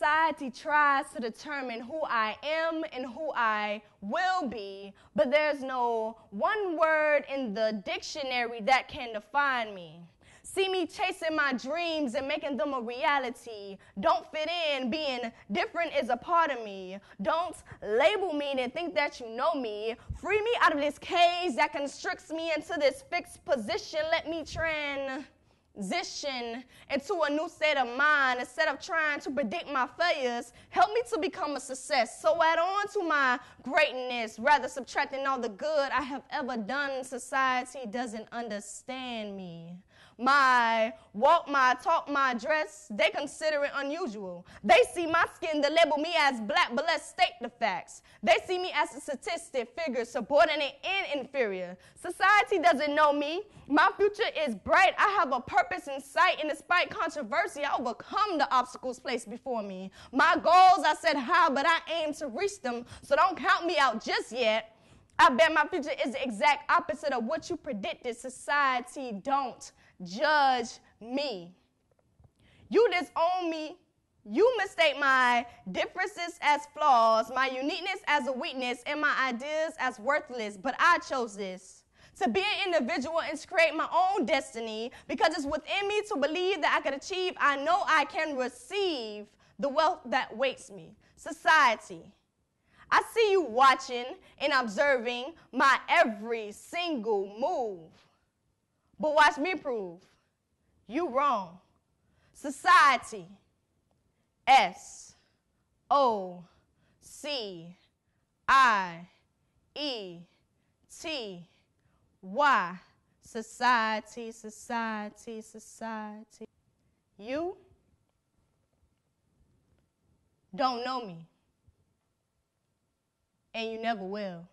society tries to determine who I am and who I will be, but there's no one word in the dictionary that can define me. See me chasing my dreams and making them a reality. Don't fit in, being different is a part of me. Don't label me and think that you know me. Free me out of this cage that constricts me into this fixed position. Let me transition into a new state of mind. Instead of trying to predict my failures, help me to become a success. So add on to my greatness, rather subtracting all the good I have ever done. Society doesn't understand me. My walk, my talk, my dress, they consider it unusual. They see my skin, they label me as black, but let's state the facts. They see me as a statistic, figure, subordinate, and inferior. Society doesn't know me. My future is bright. I have a purpose in sight, and despite controversy, I overcome the obstacles placed before me. My goals I set high, but I aim to reach them, so don't count me out just yet. I bet my future is the exact opposite of what you predicted. Society, don't judge me. You disown me. You mistake my differences as flaws, my uniqueness as a weakness, and my ideas as worthless. But I chose this, to be an individual and to create my own destiny, because it's within me to believe that I can achieve. I know I can receive the wealth that waits me. Society, I see you watching and observing my every single move. But watch me prove you wrong. Society, S-O-C-I-E-T-Y. Society, society, society. You don't know me, and you never will.